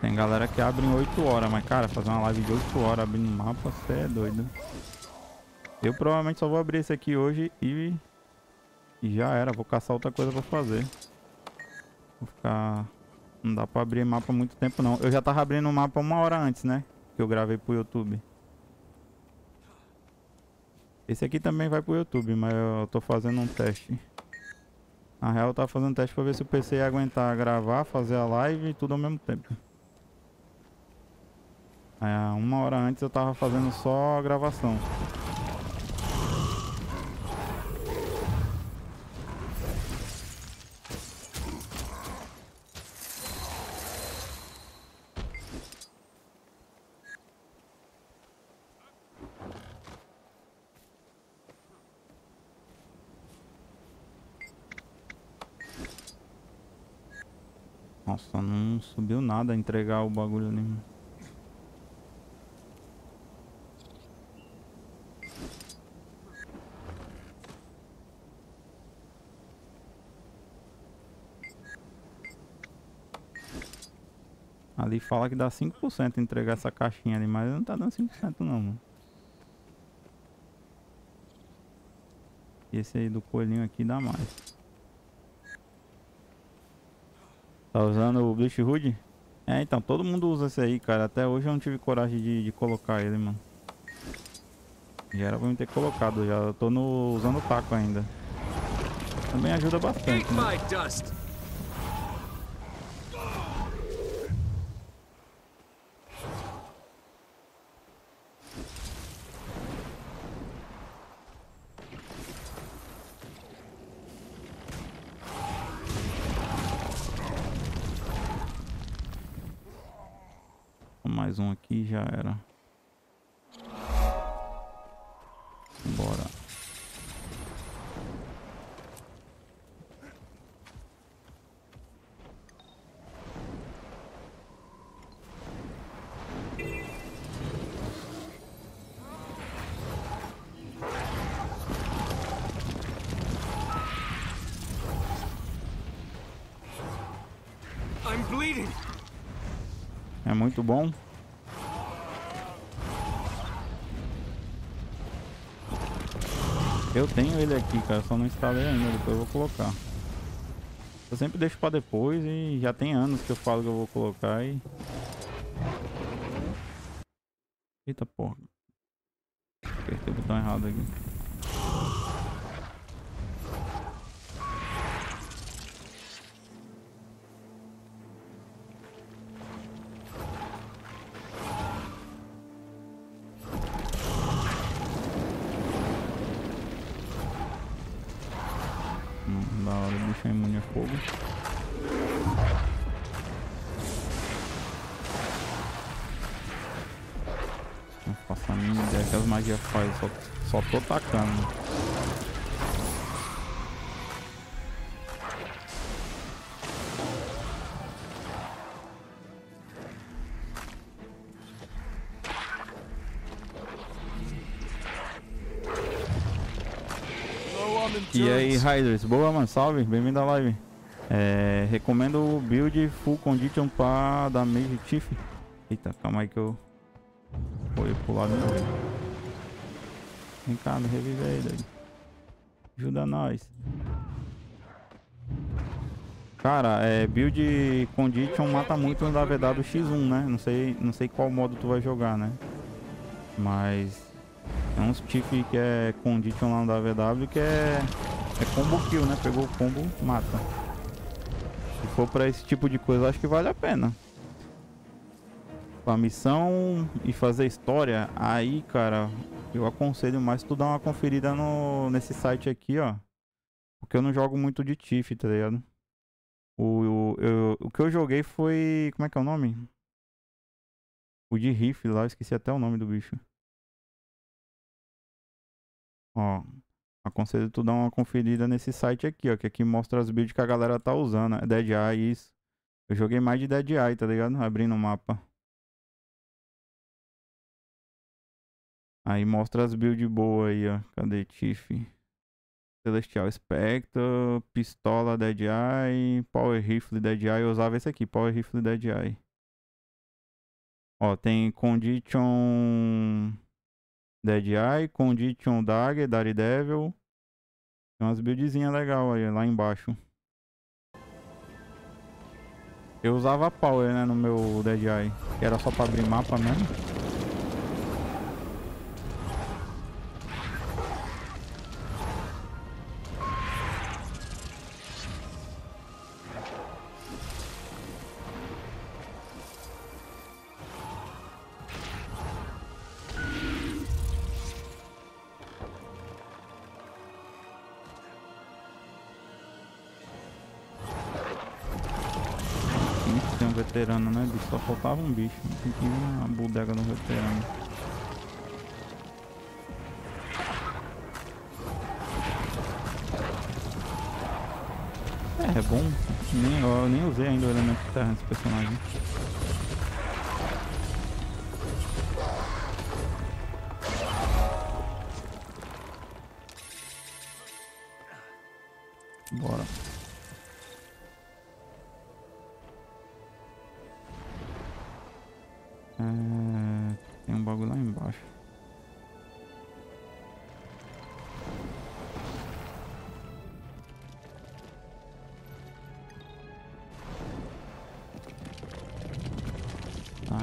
Tem galera que abre em 8 horas, mas cara, fazer uma live de 8 horas abrindo mapa, você é doido. Eu provavelmente só vou abrir esse aqui hoje e já era. Vou caçar outra coisa pra fazer. Vou ficar... Não dá pra abrir mapa muito tempo não. Eu já tava abrindo o mapa 1 hora antes, né? Que eu gravei pro YouTube. Esse aqui também vai pro YouTube, mas eu tô fazendo um teste. Na real eu tava fazendo um teste pra ver se o PC ia aguentar gravar, fazer a live e tudo ao mesmo tempo. Aí, 1 hora antes eu tava fazendo só a gravação. Nossa, não subiu nada a entregar o bagulho ali. Ali fala que dá 5% entregar essa caixinha ali, mas não tá dando 5% não, mano. E esse aí do coelhinho aqui dá mais. Tá usando o Bleach Hood? É, então, todo mundo usa esse aí, cara. Até hoje eu não tive coragem de colocar ele, mano. Já era pra mim ter colocado, já. Eu tô usando o taco ainda. Também ajuda bastante, né? Mais um aqui já era. Bora. É muito bom. Eu tenho ele aqui, cara, só não instalei ainda, depois eu vou colocar. Eu sempre deixo pra depois e já tem anos que eu falo que eu vou colocar e... Eita porra. Apertei o botão errado aqui. Da hora, o bicho é imune a fogo. Não faço a mínima ideia que as magias fazem, só tô tacando. E aí, Riders, boa, mano, salve, bem-vindo à live. Recomendo o build Full Condition pra da Mage Chief. Eita, calma aí que eu fui pro lado. Vem cá, me revive aí, daí. Ajuda nós. Cara, build Condition mata muito no AVW X1, né? Não sei qual modo tu vai jogar, né? Mas é uns Chief que é Condition lá no AVW que é combo kill, né? Pegou o combo, mata. Se for pra esse tipo de coisa, acho que vale a pena. Pra missão e fazer história, aí, cara, eu aconselho mais tu dar uma conferida nesse site aqui, ó. Porque eu não jogo muito de Tiff, tá ligado? O que eu joguei foi... Como é que é o nome? O de rifle lá, eu esqueci até o nome do bicho. Ó, aconselho tu dar uma conferida nesse site aqui, ó. Que aqui mostra as builds que a galera tá usando. É Dead Eye, isso. Eu joguei mais de Dead Eye, tá ligado? Abrindo o mapa. Aí mostra as builds boas aí, ó. Cadê Tiff? Celestial Spectre, Pistola Dead Eye, Power Rifle Dead Eye. Eu usava esse aqui, Power Rifle Dead Eye. Ó, tem Condition Dead Eye, Condition Dagger, Daredevil. Tem umas buildzinhas legais aí, lá embaixo. Eu usava Power, né, no meu Dead Eye, que era só pra abrir mapa mesmo. Tem um veterano, né, bicho? Só faltava um bicho. Tem que ir uma bodega no veterano. É bom. Eu nem usei ainda o elemento de terra nesse personagem. Bora. Tem um bagulho lá embaixo. Tá.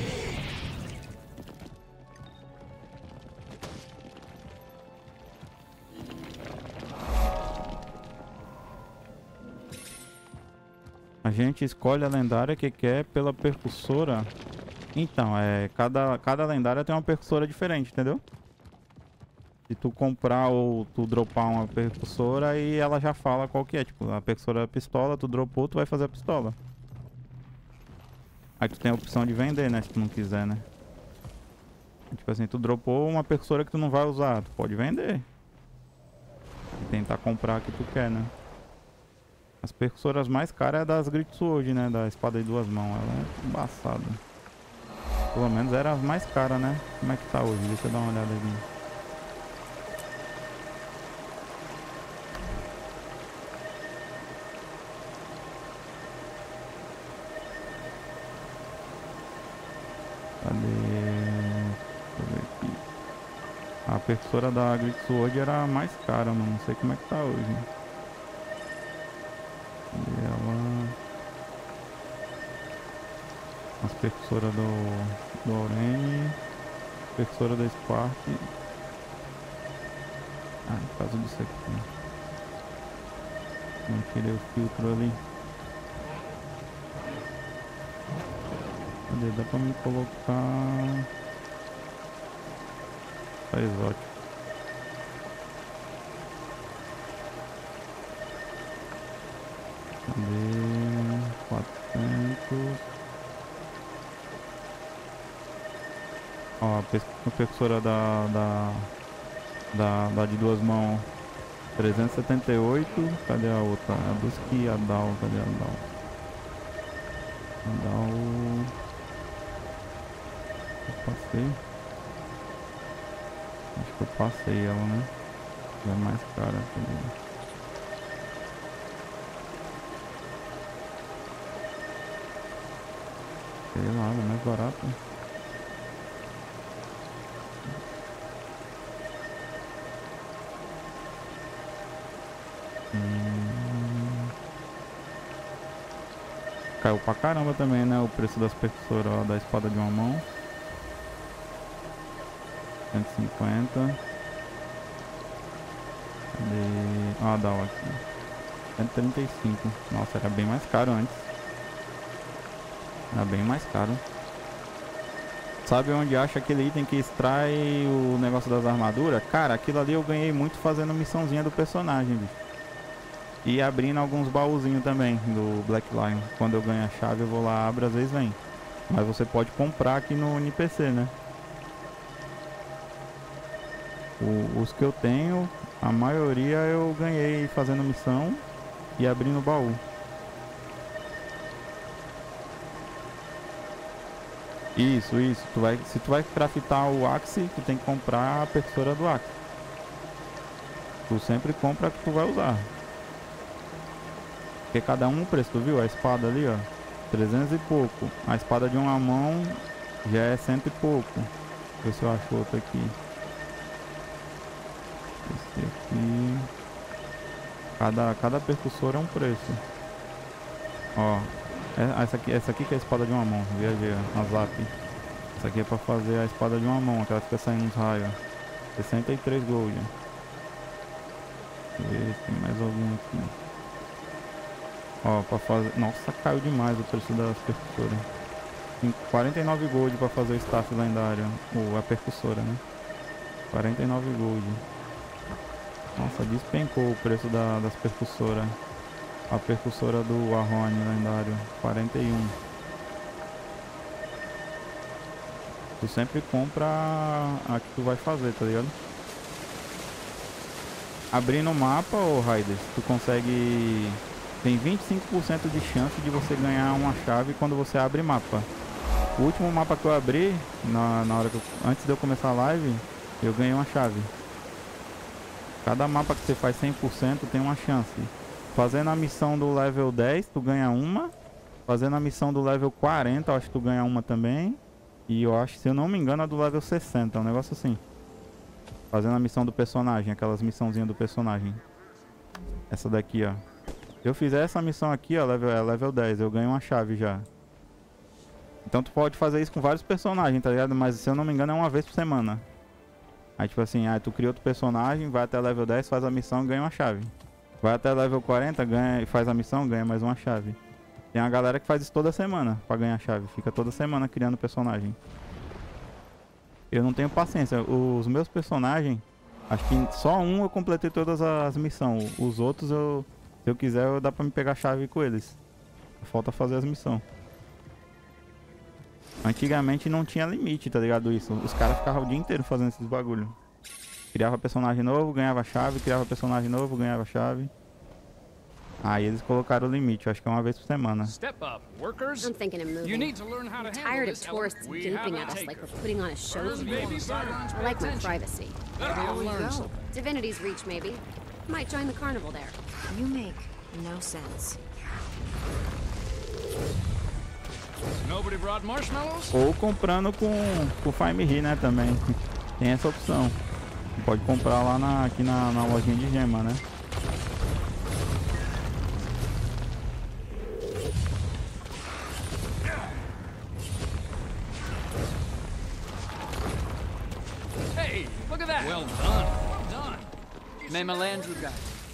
A gente escolhe a lendária que quer pela percussora. Então, cada lendária tem uma percussora diferente, entendeu? Se tu comprar ou tu dropar uma percussora, aí ela já fala qual que é. Tipo, a percussora é pistola, tu dropou, tu vai fazer a pistola. Aí tu tem a opção de vender, né? Se tu não quiser, né? Tipo assim, tu dropou uma percussora que tu não vai usar, tu pode vender. E tentar comprar a que tu quer, né? As percussoras mais caras é a das Great Sword, né? Da espada de duas mãos. Ela é embaçada. Pelo menos era a mais cara, né? Como é que tá hoje? Deixa eu dar uma olhada aqui. Cadê? Deixa eu ver aqui. A percussora da Great Sword era a mais cara, mano. Não sei como é que tá hoje. E ela... As percussoras do Aurene. Percussora da Spark. Ah, por causa disso aqui. Não tirei o filtro ali. Cadê? Dá pra me colocar... Tá exótico. Cadê? 400. Ó, a percussora da de duas mãos. 378. Cadê a outra? A Duski e a Dal. Cadê a Dal? A Dal... Eu passei. Acho que eu passei ela, né? Ela é mais cara. Cadê? Sei lá, ela é mais barata. Caiu pra caramba também, né? O preço das percussoras, ó, da espada de uma mão. 150. Cadê? Ah, dá aqui. 135. Nossa, era bem mais caro antes. Era bem mais caro. Sabe onde acha aquele item que extrai o negócio das armaduras? Cara, aquilo ali eu ganhei muito fazendo missãozinha do personagem, bicho. E abrindo alguns baúzinhos também do Black Lion. Quando eu ganho a chave eu vou lá, abro, às vezes vem. Mas você pode comprar aqui no NPC, né? Os que eu tenho, a maioria eu ganhei fazendo missão e abrindo baú. Isso. Se tu vai craftar o Axe, tu tem que comprar a percussora do Axe. Tu sempre compra a que tu vai usar. Porque cada um o preço, tu viu? A espada ali, ó, 300 e pouco. A espada de uma mão, Já é 100 e pouco. Deixa eu ver se eu acho outro aqui. Esse aqui. Cada percussor é um preço. Ó. Essa aqui que é a espada de uma mão. Viajei, ó. A Zap. Essa aqui é pra fazer a espada de uma mão. Aquela que fica saindo uns raios. 63 gold. Deixa eu ver se tem mais algum aqui. Ó, pra fazer... Nossa, caiu demais o preço das percussoras. Tem 49 gold pra fazer o staff lendário. Ou a percussora, né? 49 gold. Nossa, despencou o preço das percussoras. A percussora do Arrone lendário. 41. Tu sempre compra a que tu vai fazer, tá ligado? Abrindo o mapa, ô Raiders, tu consegue... Tem 25% de chance de você ganhar uma chave quando você abre mapa. O último mapa que eu abri, na hora que antes de eu começar a live, eu ganhei uma chave. Cada mapa que você faz 100% tem uma chance. Fazendo a missão do level 10, tu ganha uma. Fazendo a missão do level 40, eu acho que tu ganha uma também. E eu acho, se eu não me engano, a do level 60, um negócio assim. Fazendo a missão do personagem, aquelas missãozinhas do personagem. Essa daqui, ó. Se eu fizer essa missão aqui, ó, level 10, eu ganho uma chave já. Então tu pode fazer isso com vários personagens, tá ligado? Mas se eu não me engano é uma vez por semana. Aí tipo assim, aí tu cria outro personagem, vai até level 10, faz a missão, ganha uma chave. Vai até level 40, ganha e faz a missão, ganha mais uma chave. Tem uma galera que faz isso toda semana pra ganhar chave. Fica toda semana criando personagem. Eu não tenho paciência. Os meus personagens, acho que só um eu completei todas as missões. Os outros se eu quiser, dá pra me pegar chave com eles. Falta fazer as missões. Antigamente não tinha limite, tá ligado isso? Os caras ficavam o dia inteiro fazendo esses bagulho. Criava personagem novo, ganhava chave, criava personagem novo, ganhava chave. Aí eles colocaram o limite, acho que é uma vez por semana. Step up, workers. I'm thinking of moving. You need to learn how to I'm handle tired of this tourists element. We gaping have at a us like taker. we're putting on a show. Burn, baby, burn. I like my privacy. I'll learn something. Divinity's Reach, maybe. Might join the carnival there. You make no sense. Nobody brought marshmallows? Ou comprando com Fime Ri, né, também. Tem essa opção. Pode comprar lá aqui na lojinha de gema, né? Hey, look at that. Well done. Well done. May Melandru guide.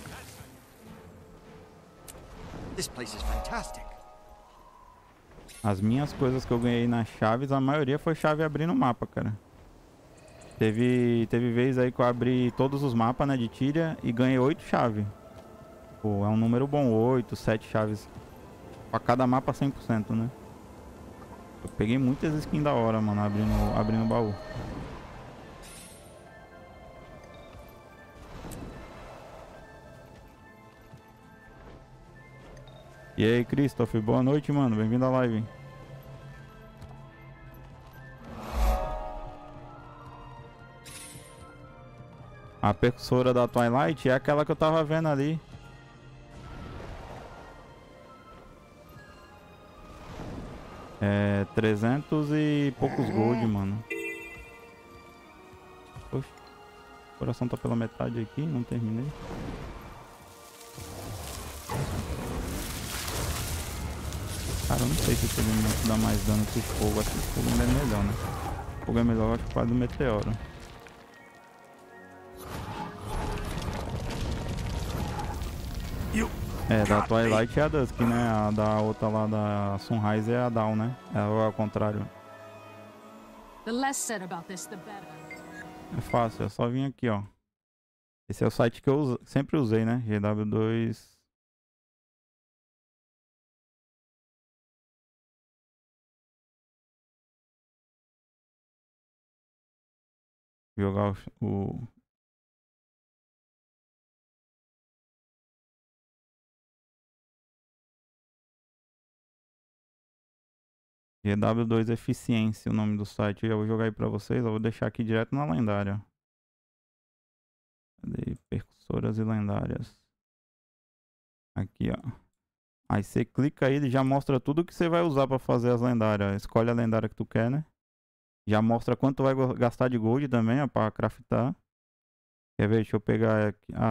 This place is fantastic. As minhas coisas que eu ganhei nas chaves, a maioria foi chave abrindo o mapa, cara. Teve vez aí que eu abri todos os mapas, né, de Tyria e ganhei 8 chaves. Pô, é um número bom, 8, 7 chaves. Pra cada mapa 100%, né? Eu peguei muitas skins da hora, mano, abrindo o baú. E aí, Christopher, boa noite, mano. Bem-vindo à live. A percussora da Twilight é aquela que eu tava vendo ali. É 300 e poucos gold, mano. Poxa, o coração tá pela metade aqui, não terminei. Cara, eu não sei se esse elemento dá mais dano que o fogo. Acho que o fogo ainda é melhor, né? O fogo é melhor, acho que quase do meteoro. É, da Twilight é a Dusk, né? A da outra lá da Sunrise é a Dawn, né? É ao contrário. The less said about this, the better. É fácil, é só vir aqui, ó. Esse é o site que eu sempre usei, né? GW2. Jogar o GW2 Eficiência, o nome do site. Eu já vou jogar aí pra vocês. Eu vou deixar aqui direto na lendária. Cadê? Percussoras e lendárias. Aqui, ó. Aí você clica aí, ele já mostra tudo que você vai usar pra fazer as lendárias. Escolhe a lendária que tu quer, né? Já mostra quanto vai gastar de gold também, ó, pra craftar. Quer ver? Deixa eu pegar aqui. Ah,